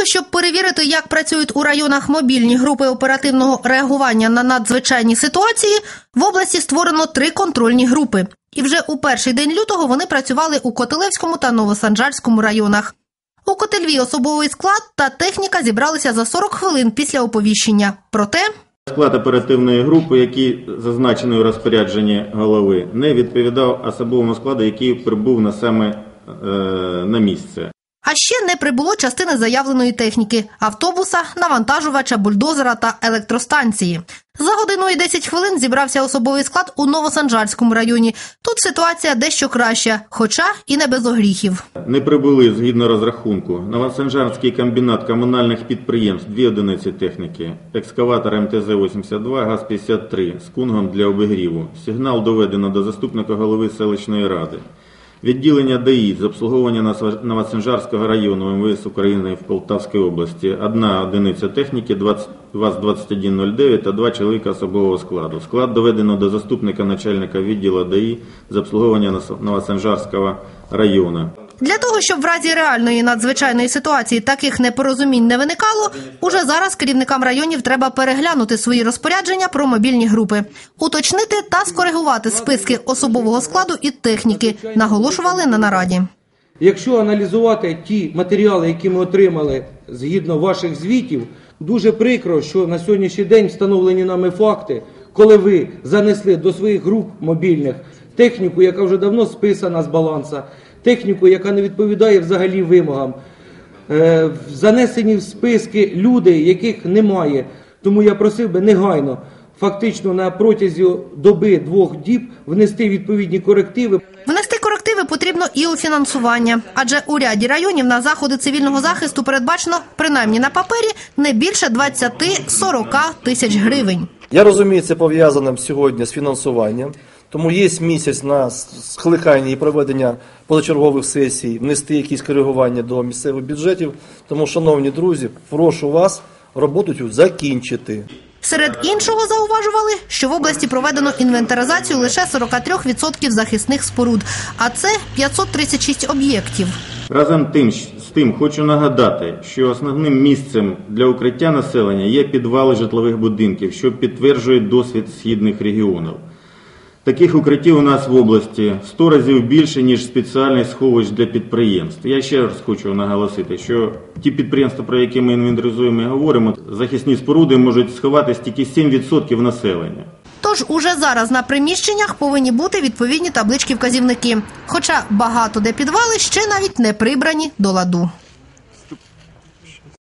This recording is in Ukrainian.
того, щоб перевірити, як працюють у районах мобільні групи оперативного реагування на надзвичайні ситуації, в області створено 3 контрольні групи. І вже у перший день лютого вони працювали у Котелевському та Новосанжарському районах. У Котельві особовий склад та техніка зібралися за 40 хвилин після оповіщення. Проте склад оперативної групи, який зазначений у розпорядженні голови, не відповідав особовому складу, який прибув на місце. А ще не прибуло частини заявленої техніки – автобуса, навантажувача, бульдозера та електростанції. За годину і 10 хвилин зібрався особовий склад у Новосанжарському районі. Тут ситуація дещо краща, хоча і не без огріхів. Не прибули, згідно розрахунку, Новосанжарський комбінат комунальних підприємств 2 одиниці техніки, екскаватор МТЗ-82, ГАЗ-53 з кунгом для обігріву. Сигнал доведено до заступника голови селищної ради. Відділення ДАІ з обслуговування Новосанжарського району МВС України в Полтавській області. 1 одиниця техніки, ВАЗ-2109 та 2 чоловіка особового складу. Склад доведено до заступника начальника відділу ДАІ з обслуговування Новосанжарського району. Для того, щоб в разі реальної надзвичайної ситуації таких непорозумінь не виникало, уже зараз керівникам районів треба переглянути свої розпорядження про мобільні групи, уточнити та скоригувати списки особового складу і техніки, наголошували на нараді. Якщо аналізувати ті матеріали, які ми отримали згідно ваших звітів, дуже прикро, що на сьогоднішній день встановлені нами факти, коли ви занесли до своїх груп мобільних техніку, яка вже давно списана з балансу, техніку, яка не відповідає взагалі вимогам. Занесені в списки люди, яких немає. Тому я просив би негайно, фактично на протязі доби 2 діб, внести відповідні корективи. Внести корективи потрібно і у фінансування, адже у ряді районів на заходи цивільного захисту передбачено, принаймні на папері, не більше 20-40 тисяч гривень. Я розумію, це пов'язано сьогодні з фінансуванням. Тому є місяць на скликання і проведення позачергових сесій, внести якісь коригування до місцевих бюджетів. Тому, шановні друзі, прошу вас роботу цю закінчити. Серед іншого зауважували, що в області проведено інвентаризацію лише 43% захисних споруд, а це 536 об'єктів. Разом з тим хочу нагадати, що основним місцем для укриття населення є підвали житлових будинків, що підтверджують досвід східних регіонів. Таких укриттів у нас в області 100 разів більше, ніж спеціальних сховищ для підприємств. Я ще раз хочу наголосити, що ті підприємства, про які ми інвентаризуємо і говоримо, захисні споруди можуть сховатись тільки 7% населення. Тож уже зараз на приміщеннях повинні бути відповідні таблички-вказівники. Хоча багато де підвали ще навіть не прибрані до ладу.